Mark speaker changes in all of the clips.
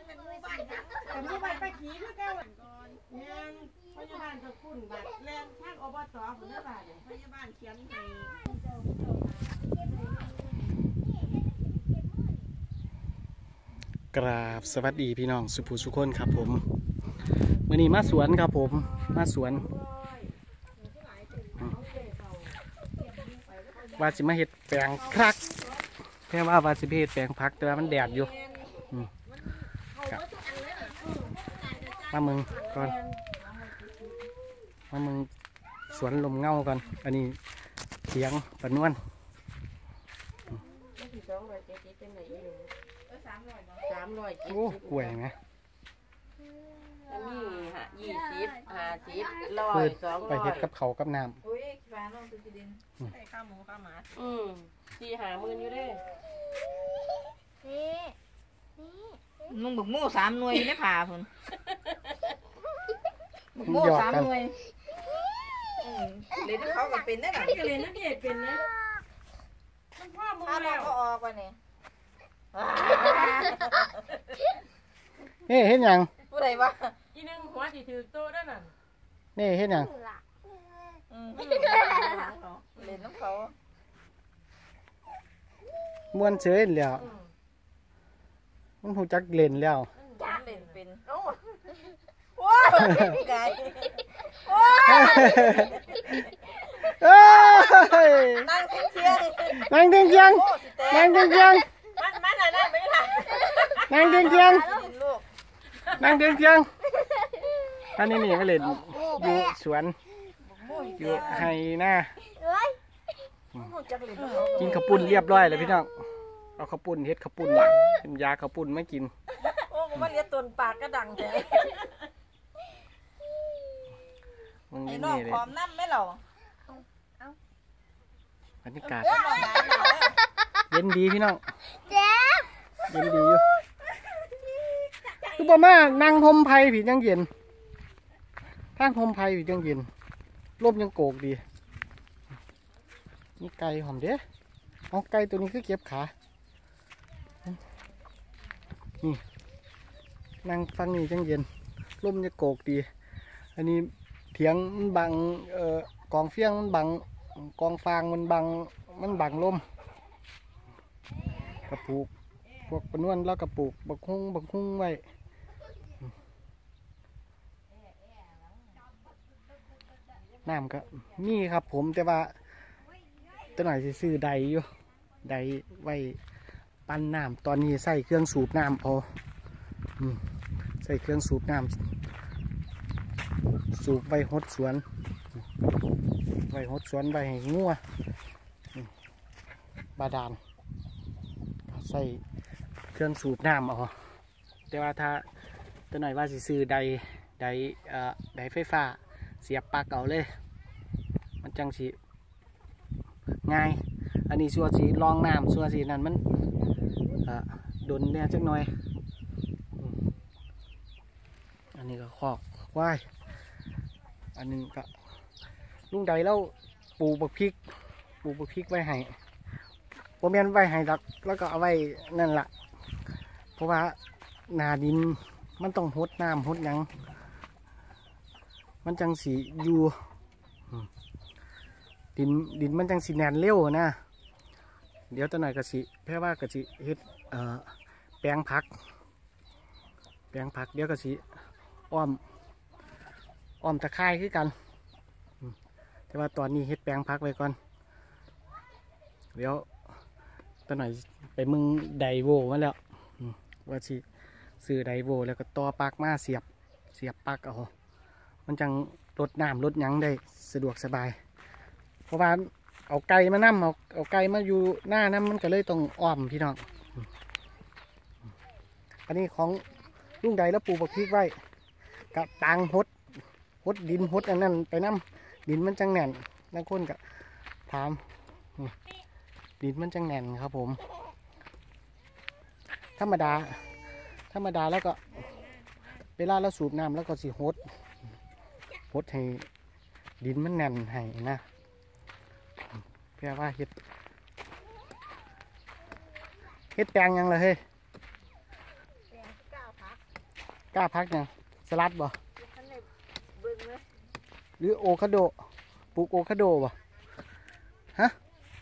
Speaker 1: แต่มีบ้านไปขี่ด้วยกันก่อนยังพยาบาลก็คุ้นบัดแรงทางอบตผมได้บ้านพยาบาลเขียนให้
Speaker 2: กราบสวัสดีพี่น้องสุภูสุคนครับผมวันนี้มาสวนครับผมมาสวนว่าสิมาเห็ดแปลงพักแค่ว่าสิเห็ดแปลงพักแต่ว่ามันแดดอยู่มามึงก่อนมามึงสวนลมเงาก่อนอันนี้เสียงปะนวลโอ้กล้วยไหม
Speaker 1: มี20 50 100 200
Speaker 2: ไปเห็ดกับเขากับน้ำ
Speaker 1: ใส่ข้าวหมูข้าวหมา4-5 หมื่นอยู่เด้
Speaker 3: มึงบุกโม่3 หน่วยอยู่ในผ่าพุ่นบุกโม่3 หน่วยเลยที่เขาก็เป็นได้หรอ
Speaker 1: ก็เลยนักเรียนเป็นนะมันพ่อมึงแล้ว
Speaker 3: ก็ออกไปเนี่ย
Speaker 2: นี่เห็นยัง
Speaker 3: ผู้ใดวะ
Speaker 1: อีนึงหัวสิถือโต๊ะนั่นน่ะ
Speaker 2: นี่เห็นยัง
Speaker 3: เล่นน้ำเขา
Speaker 2: ม้วนเฉยแล้วมันหูจักเล่นแล้ว
Speaker 3: เล่นเป็นโอ้โอ้ยไก่โอ้ยนั่งเทียง
Speaker 2: นั่งเทียงนั่งเทียง
Speaker 1: มันน่ะนั่นไม่ล่ะ
Speaker 2: นั่งเทียงนั่งเทียงอันนี้นี่มาเล่นอยู่สวนอยู่ไฮหน้ากินข้าวปุ้นเรียบร้อยเลยพี่น้องเอาข้าวปุ้นเฮ็ดข้าวปุ้นเป็นยาข้าวปุ้นไม่กิน
Speaker 3: โอ้มันเลี้ยตนปากกระดังแท้ไอ้น้องพร้อมน้ำไหมเหรอบ
Speaker 2: รรยากาศเย็นดีพี่น้องเย็นดีอยู่คือบ่มานั่งห่มไผ่ผียังเย็นทางห่มไผ่ผียังเย็นร่มยังโกกดีนี่ไก่หอมเด้เอาไก่ตัวนี้คือเก็บขานี่นั่งฟังนี่ยังเย็นร่มยังโกกดีอันนี้เถียงมันบังกองเฟี้ยงมันบังกองฟางมันบังลมกระปุกพวกปนวนแล้วกระปุกบักคุ้งไว้น้ำก็มีครับผมแต่ว่าตัวหน่อยสิซื้อใดอยู่ใดไว้ปั้นน้ำตอนนี้ใส่เครื่องสูบน้ำพอใส่เครื่องสูบน้ำสูบไว้หดสวนไว้ให้งัวบาดาลใส่เครื่องสูบน้ำเอาแต่ว่าถ้าตัวหน่อยว่าสิซื้อใดไฟฟ้าเสียบปลั๊กเอาเลยมันจังสิง่ายอันนี้ชัวสีรองน้ำชัวสีนั่นมันดนเนี่ยจักหน่อยอันนี้ก็คอกควายอันนึงก็ลุงใดแล้วปลูกบักพริกไว้ให้ผมเรียนไว้ให้แล้วก็เอาไว้นั่นแหละเพราะว่านาดินมันต้องหดน้ำหดหยังมันจังสีอยู่ดินมันจังสีแน่นเร็วนะเดี๋ยวตัวหน่อยกะสิแพ่ว่ากะสิเฮ็ดแปลงผักเดี๋ยวกะสิอ้อมตะไคร้คือกันแต่ว่าตอนนี้เฮ็ดแปลงผักไว้ก่อนเดี๋ยวตัวหน่อยไปมึงไดโวมาแล้วว่าสิซื้อไดโวแล้วก็ต่อปลั๊กมาเสียบปลั๊กเอามันจังรดน้ำรดหยังได้สะดวกสบายเพราะว่าเอาไก่มานั่มเอาไก่มาอยู่หน้านั่มมันก็เลยต้องอ้อมพี่น้องอันนี้ของลุงใดแล้วปลูกบักพริกไว้กับตังหดดินหดอันนั้นไปน้ำดินมันจังแน่นบางคนก็ถามดินมันจังแน่นครับผมธรรมดาแล้วก็เวลาเราสูบน้ำแล้วก็สิหดให้ดินมันแน่นให้นะเพื่อว่าเฮ็ดแปลงยังเลยเฮ้ยกล้าพักยังสลัดบ่
Speaker 3: ท่านในเบิ่งไหม
Speaker 2: หรือโอคาโดปลูกโอคาโดบ่ฮะ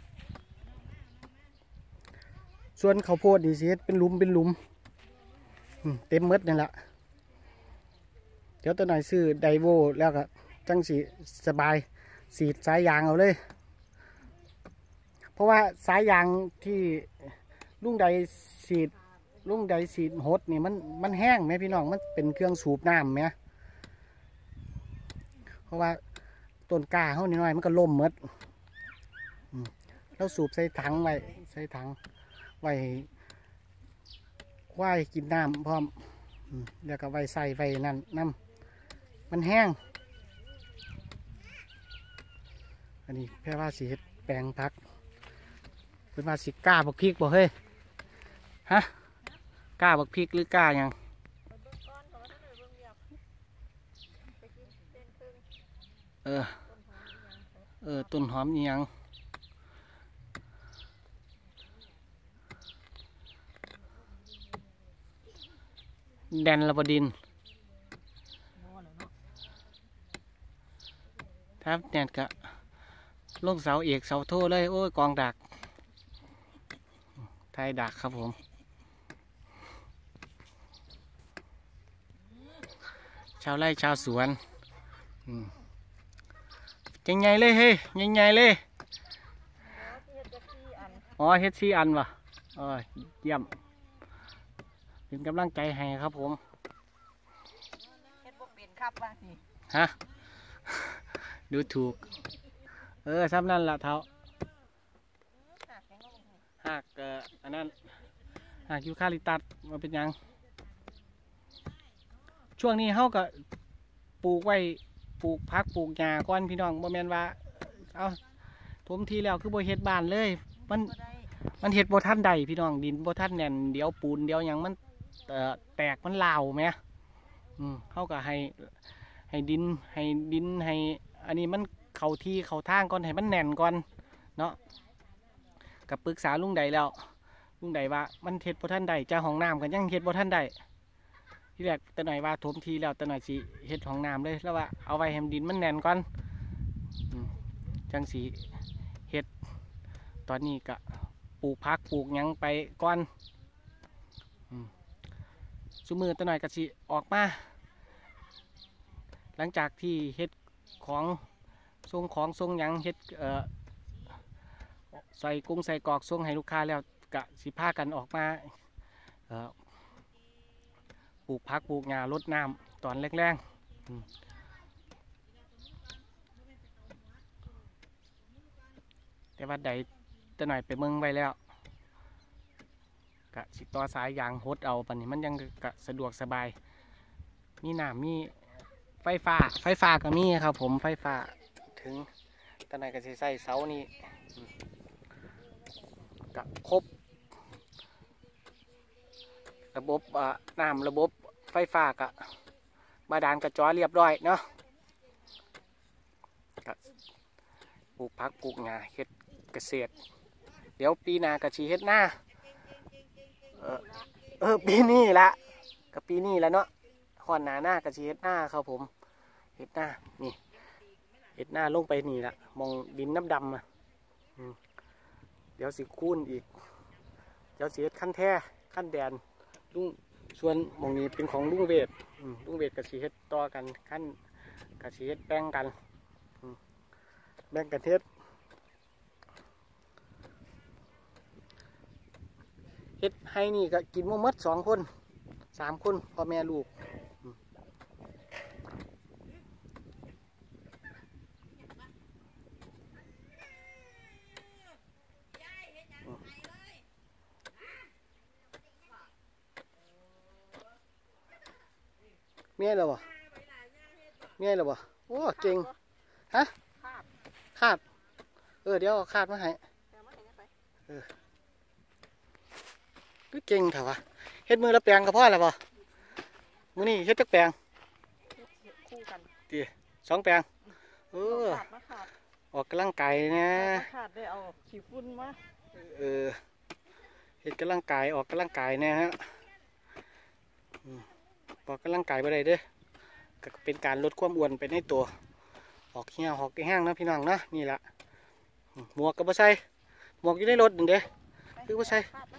Speaker 2: ส่วนข้าวโพดดีสิเฮ็ดเป็นหลุมเต็มหมดนั่นแหละเดี๋ยวตัวหน่อยซื้อไดโวแล้วก็จังสีสบายสีดสายยางเอาเลยเพราะว่าสายยางที่ลุงใดสีดหดนี่มันแห้งไหมพี่น้องมันเป็นเครื่องสูบน้ำไหมเพราะว่าต้นกล้าเขานิดหน่อยมันก็ล่มหมดแล้วสูบใส่ถังไว้ไว้ควายกินน้ำพร้อมแล้วก็ไว้ใส่ไว้นั่นน้ำมันแห้งอันนี้แค่ว่าสีแปลงพักเป็นว่าสีกล้าบักพริกบ่เฮ้ยฮะกล้าบักพริกหรือกล้ายังต้นหอมยังแดนระบดินครับแดนกะลงเสาเอกเสาโทเลยโอ้ยกองดักไทยดักครับผมชาวไร่ชาวสวนยังไงเลยเฮ้ยยังไงเลยอ๋อเฮ็ด4 อันวะเยี่ยมเป็นกำลังใจให้ครับผม
Speaker 3: เฮ็ดบ่เป็นครับว่าสิ
Speaker 2: ฮะดูถูกซ้ำนั่นละเท้าหากอันนั้นหากยูคาลิปตัสมาเป็นยังช่วงนี้เขาก็ปลูกพักปลูกหญ้าก่อนพี่น้องบ่แม่นว่าเอาถมทีแล้วคือบ่เฮ็ดบ้านเลยมันเฮ็ดบ่ทันใดพี่น้องดินบ่ทันแน่นเดี๋ยวปูนเดี๋ยวหยังมันแตกมันลาวแหมเขาก็ให้ดินให้อันนี้มันเข้าที่เข้าทางก่อนให้มันแน่นก่อนเนาะกับปรึกษาลุงใดแล้วลุงใดว่ามันเฮ็ดบ่ทันใดจะห้องน้ำกันยังเฮ็ดบ่ทันใดที่แรกแต่หน่อยว่าถมทีแล้วแต่หน่อยสิเฮ็ดห้องน้ำเลยแล้วว่าเอาไว้ให้ดินมันแน่นก่อนจังสิเฮ็ดตอนนี้ก็ปลูกผักปลูกหยังไปก่อนซุมือแต่หน่อยก็สิออกมาหลังจากที่เฮ็ดของส่งหยังเฮ็ดใส่กุ้งใส่กรอกส่งให้ลูกค้าแล้วกะสิพากันออกมาปลูกผักปลูกหญ้ารดน้ำตอนแรกๆแต่ว่าใดแต่หน่อยไปเมืองไว้แล้วกะสิต่อสายยางหดเอาปานนี้มันยังกะสะดวกสบายมีน้ำมีไฟฟ้าก็มีครับผมไฟฟ้าถึงแต่หน่อยก็สิใส่เสานี่กะครบระบบน้ำระบบไฟฟ้ากะบาดาลกระจอเรียบร้อยเนาะปลูกผักปลูกหญ้าเฮ็ดเกษตรเดี๋ยวปีหน้าก็สิเฮ็ดหน้าปีนี้ละกับปีนี้แล้วเนาะหอนหน้าก็สิเฮ็ดหน้าครับผมเฮ็ดหน้านี่เฮ็ดหน้าลงไปนี่ละมองดินน้ำดำเดี๋ยวสิคูนอีกเดี๋ยวสิเฮ็ดขั้นแท้ขั้นแดนลุงส่วนมองนี้เป็นของลุงเวทกับสีเฮ็ดต่อกันขั้นกับสีเฮ็ดแบ่งกันเฮ็ดให้นี่ก็กินหมด2 คน3 คนพ่อแม่ลูกเมียเหรอวะโอ้เก่งฮะคาดเดี๋ยวคาดมาให้ก็เก่งเถอะวะเฮ็ดมือละแปลงกับพ่อแล้วบ่มือนี่เฮ็ดจักแปลง
Speaker 3: คู่กัน
Speaker 2: ตี2 แปลงออกกำลังกายนะ
Speaker 3: ขาดได้เอาขี้ฝุ่นมา
Speaker 2: เฮ็ดกำลังกายออกกำลังกายนะฮะออกกำลังกายไปได้เด้อก็เป็นการลดความอ้วนไปในตัวออกเหี้ยออกแห้งนะพี่น้องนะนี่แหละหมวกกับบ่ใส่หมวกอยู่ในรถนั่นเด้คือบ่ใส่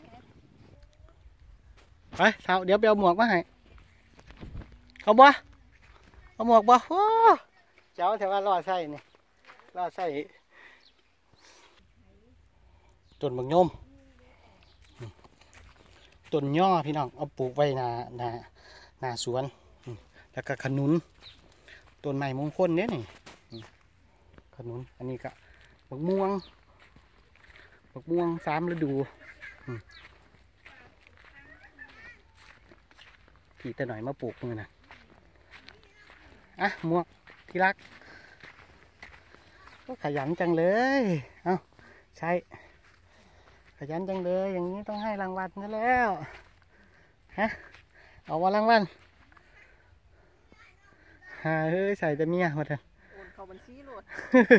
Speaker 2: ไปเท้าเดี๋ยวไปเอาหมวกมาให้เอาบ่เอาหมวกบ่โอ้เจ้าแต่ว่ารอใส่นี่รอใส่ต้นบักยมต้นย่อพี่น้องเอาปลูกไว้หน้าสวนแล้วก็ขนุนต้นไม้มงคลเนี่ยนี่ขนุนอันนี้ก็บักม่วง3 ฤดูพี่แต่หน่อยมาปลูกมือนะอ่ะหมวกที่รักก็ขยันจังเลยเอาใช้ขยันจังเลยอย่างนี้ต้องให้รางวัลนี่แล้วฮะเอาว่ารางวัลเฮ้ยใส่แต่เมียมาเถอะ
Speaker 3: โอนเข้าบัญชีโหลด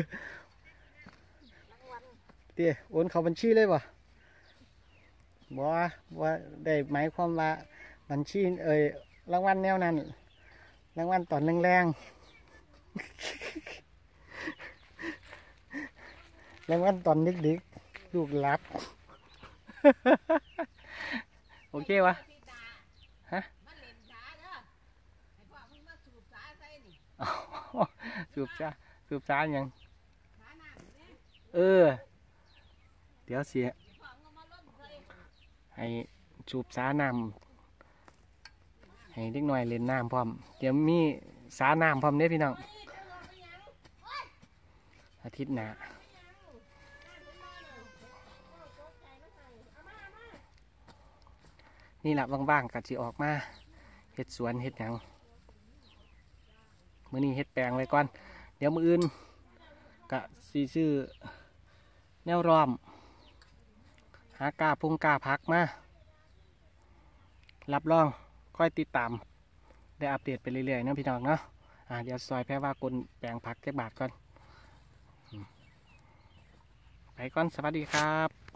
Speaker 2: เตี้ยโอนเข้าบัญชีเลยป่ะว่าได้หมายความว่าบัญชีรางวัลแนวนั้นรางวัลตอนแรงๆรางวัลตอนดึกๆลูกหลับ โอเควะฮะสูบช้ายังเดี๋ยวเสียให้สูบช้าน้ำให้เด็กหน่อยเล่นน้ำพร้อมเดี๋ยวมีสาน้ำพร้อมเด้พี่น้องอาทิตย์หน้านี่แหละบ้างๆกัดสิออกมาเฮ็ดสวนเฮ็ดหยังมื้อนี้เฮ็ดแปลงไว้ก่อนเดี๋ยวมื้ออื่นกะสิซื้อแนวล้อมหากาพุ่งกาพักมารับรองค่อยติดตามได้อัปเดตไปเรื่อยๆนะพี่น้องเนาะเดี๋ยวซอยแพ้ว่ากลแปลงพักแค่บาทก่อนไปก่อนสวัสดีครับ